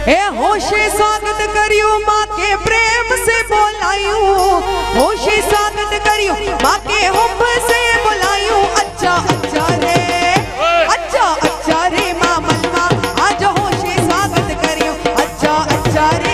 ए होशे स्वागत करियो माँ के प्रेम से बोलायू, होशे स्वागत करियो माँ के हुब से बोलायू। अच्छा अच्छा रे, अच्छा अच्छा रे मामल माँ, आज होशे स्वागत करियो। अच्छा अच्छा रे